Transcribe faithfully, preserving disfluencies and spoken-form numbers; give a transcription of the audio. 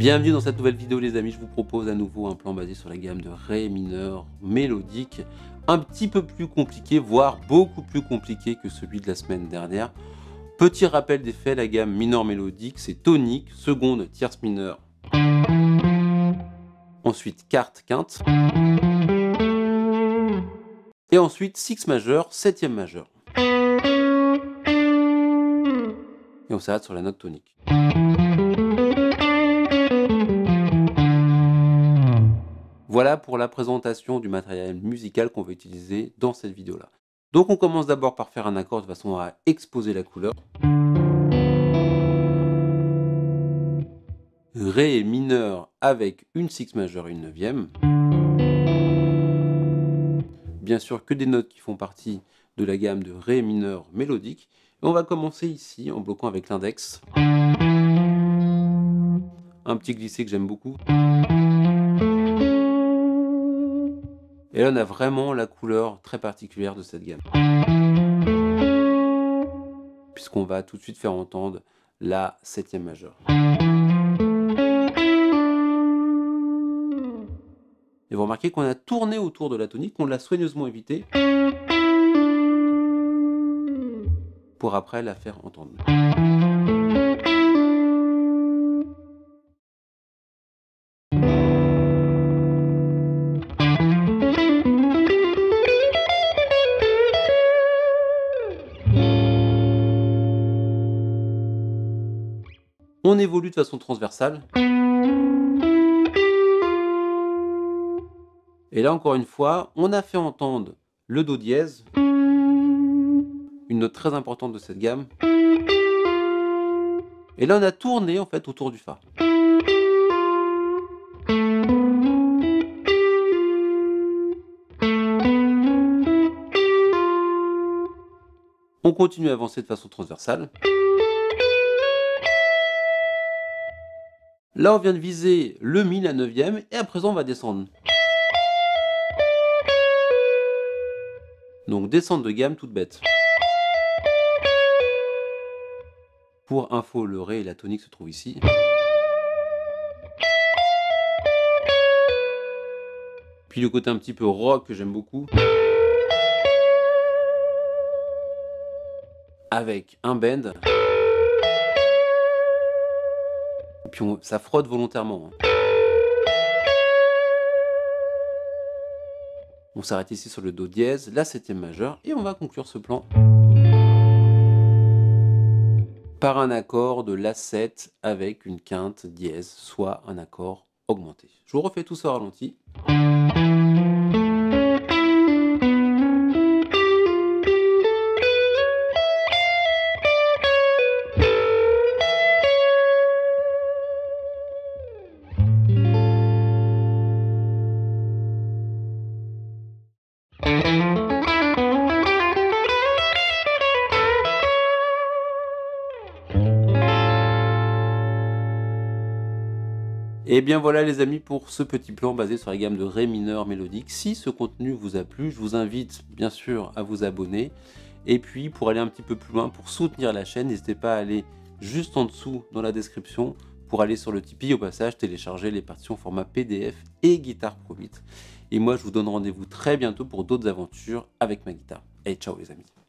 Bienvenue dans cette nouvelle vidéo les amis, je vous propose à nouveau un plan basé sur la gamme de Ré mineur mélodique, un petit peu plus compliqué, voire beaucoup plus compliqué que celui de la semaine dernière. Petit rappel des faits, la gamme mineur mélodique c'est tonique, seconde, tierce mineure, ensuite quarte, quinte, et ensuite six majeur, septième majeur. Et on s'arrête sur la note tonique. Voilà pour la présentation du matériel musical qu'on va utiliser dans cette vidéo-là. Donc on commence d'abord par faire un accord de façon à exposer la couleur. Ré mineur avec une six majeure et une neuvième. Bien sûr que des notes qui font partie de la gamme de Ré mineur mélodique. Et on va commencer ici en bloquant avec l'index. Un petit glissé que j'aime beaucoup. Et là on a vraiment la couleur très particulière de cette gamme. Puisqu'on va tout de suite faire entendre la septième majeure. Et vous remarquez qu'on a tourné autour de la tonique, on l'a soigneusement évité pour après la faire entendre. On évolue de façon transversale. Et là encore une fois, on a fait entendre le Do dièse, une note très importante de cette gamme. Et là on a tourné en fait autour du Fa. On continue à avancer de façon transversale. Là on vient de viser le Mi, la neuvième, et à présent on va descendre. Donc descente de gamme toute bête. Pour info, le Ré et la tonique se trouvent ici. Puis le côté un petit peu rock que j'aime beaucoup. Avec un bend. Et puis on, ça frotte volontairement. On s'arrête ici sur le Do dièse, la septième majeure, et on va conclure ce plan par un accord de La sept avec une quinte dièse, soit un accord augmenté. Je vous refais tout ça au ralenti. Et bien voilà les amis pour ce petit plan basé sur la gamme de Ré mineur mélodique. Si ce contenu vous a plu, je vous invite bien sûr à vous abonner. Et puis pour aller un petit peu plus loin, pour soutenir la chaîne, n'hésitez pas à aller juste en dessous dans la description pour aller sur le Tipeee, au passage télécharger les partitions format P D F et Guitare Pro huit. Et moi je vous donne rendez-vous très bientôt pour d'autres aventures avec ma guitare. Et ciao les amis.